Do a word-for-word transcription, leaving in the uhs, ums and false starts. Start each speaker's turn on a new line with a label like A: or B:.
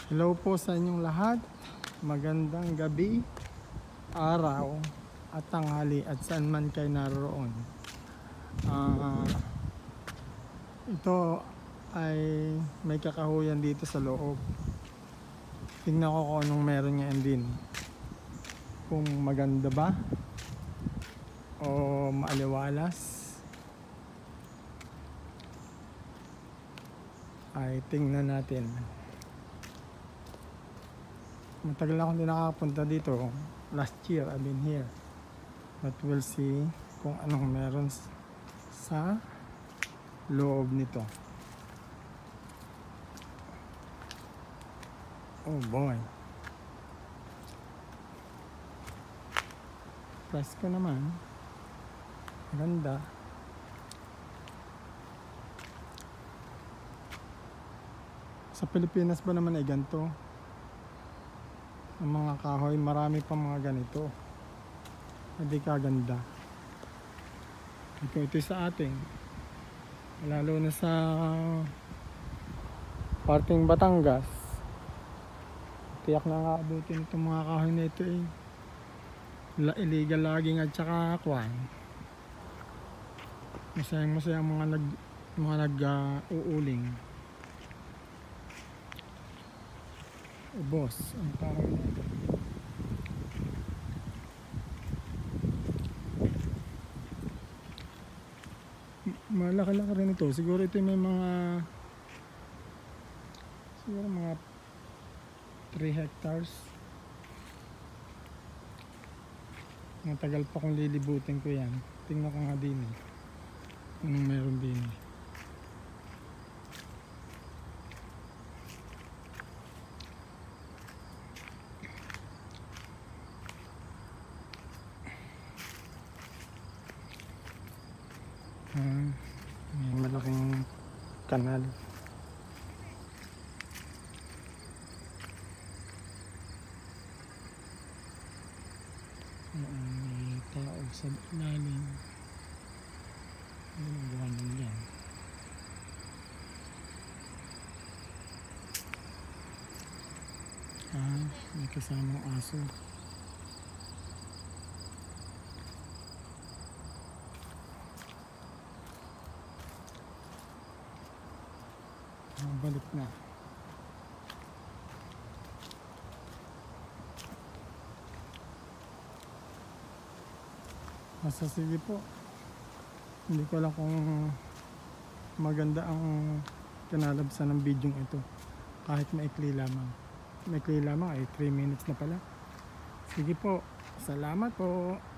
A: Hello po sa inyong lahat. Magandang gabi, araw at tanghali at saan man kayo naroon. Uh, ito ay may kakahuyan dito sa loob. Tingnan ko kung anong meron ngayon din. Kung maganda ba o maaliwalas ay tingnan natin. Matagal akong hindi nakakapunta dito. Last year I've been here, but we'll see kung anong meron sa loob nito. Oh boy, presko naman, ganda. Sa Pilipinas ba naman ay ganito ang mga kahoy? Marami pa mga ganito, hindi kaganda. Ito, ito sa ating, lalo na sa parting Batangas, tiyak na nga abutin itong mga kahoy na ito eh. Illegal logging at saka kwan. Masayang masayang mga nag mga nag uh, uuling. Oh, boss, ang kahoy na ito. Malaki-laki rin ito. Siguro ito may mga siguro mga three hectares. Matagal pa kung lilibutin ko yan. Tingnan ko nga din eh anong meron din eh. Uh, may malaking kanal. May tao sa ilalim. Ano ang gawa nila yan? Ah, may kasamang aso. Balik na. Basta sige po. Hindi ko alam kung maganda ang kinalabsan ng video ito. Kahit maikli lamang. Maikli lamang ay three minutes na pala. Sige po. Salamat po.